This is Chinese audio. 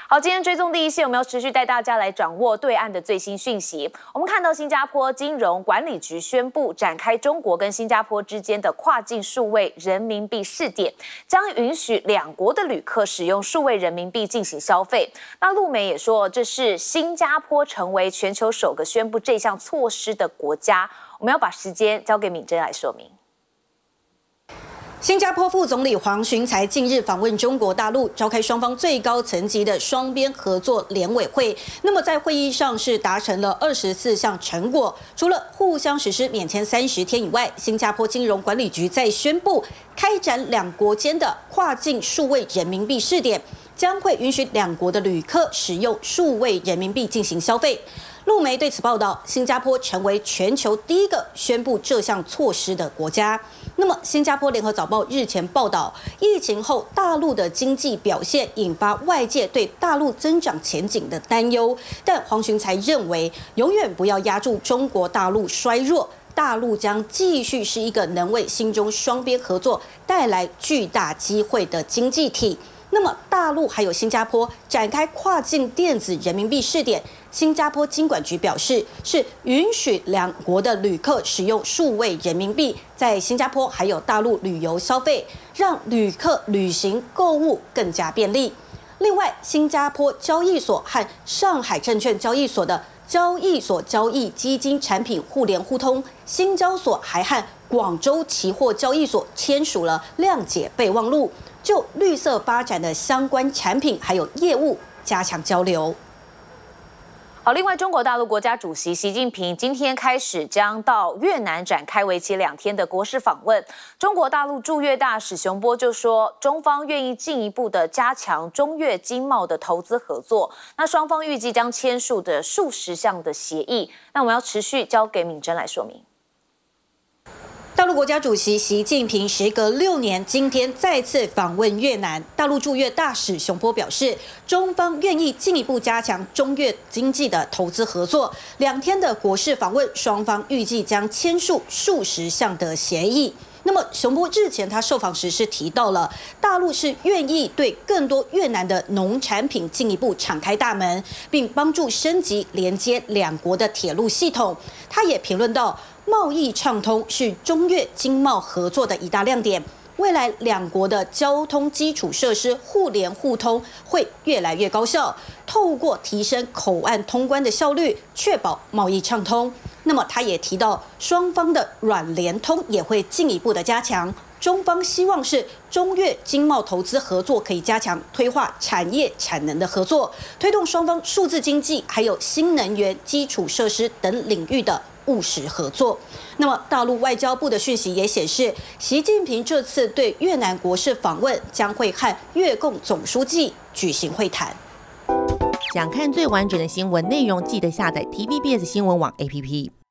好，今天追踪第一线，我们要持续带大家来掌握对岸的最新讯息。我们看到新加坡金融管理局宣布展开中国跟新加坡之间的跨境数位人民币试点，将允许两国的旅客使用数位人民币进行消费。那陆媒也说，这是新加坡成为全球首个宣布这项措施的国家。我们要把时间交给敏珍来说明。 新加坡副总理黄循才近日访问中国大陆，召开双方最高层级的双边合作联委会。那么在会议上是达成了24项成果，除了互相实施免签30天以外，新加坡金融管理局再宣布开展两国间的跨境数位人民币试点，将会允许两国的旅客使用数位人民币进行消费。 陆媒对此报道，新加坡成为全球第一个宣布这项措施的国家。那么，新加坡联合早报日前报道，疫情后大陆的经济表现引发外界对大陆增长前景的担忧。但黄循才认为，永远不要压住中国大陆衰弱，大陆将继续是一个能为新中双边合作带来巨大机会的经济体。 那么，大陆还有新加坡展开跨境电子人民币试点。新加坡金管局表示，是允许两国的旅客使用数位人民币在新加坡还有大陆旅游消费，让旅客旅行购物更加便利。另外，新加坡交易所和上海证券交易所的交易所交易基金产品互联互通，新交所还和广州期货交易所签署了谅解备忘录。 就绿色发展的相关产品还有业务加强交流。 好，另外，中国大陆国家主席习近平今天开始将到越南展开为期2天的国事访问。中国大陆驻越大使熊波就说，中方愿意进一步的加强中越经贸的投资合作。那双方预计将签署的数十项的协议。那我们要持续交给敏珍来说明。 大陆国家主席习近平时隔6年，今天再次访问越南。大陆驻越大使熊波表示，中方愿意进一步加强中越经济的投资合作。2天的国事访问，双方预计将签署数十项的协议。 那么，熊波日前他受访时是提到了，大陆是愿意对更多越南的农产品进一步敞开大门，并帮助升级连接两国的铁路系统。他也评论到，贸易畅通是中越经贸合作的一大亮点。 未来两国的交通基础设施互联互通会越来越高效，透过提升口岸通关的效率，确保贸易畅通。那么他也提到，双方的软联通也会进一步的加强。中方希望是中越经贸投资合作可以加强推化产业产能的合作，推动双方数字经济还有新能源基础设施等领域的 务实合作。那么，大陆外交部的讯息也显示，习近平这次对越南国事访问将会和越共总书记举行会谈。 想看最完整的新闻内容，记得下载 TVBS 新闻网 APP。